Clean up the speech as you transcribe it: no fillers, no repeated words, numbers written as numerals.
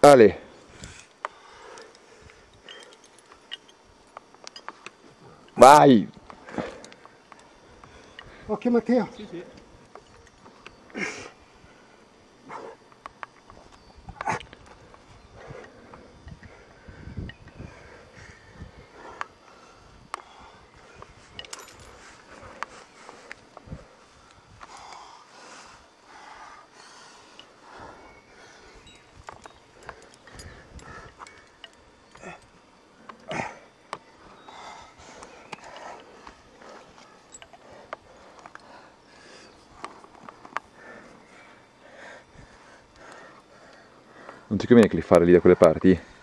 Ale. Vai! Occhio Matteo. Sì, sì. Non ti conviene cliffare lì da quelle parti?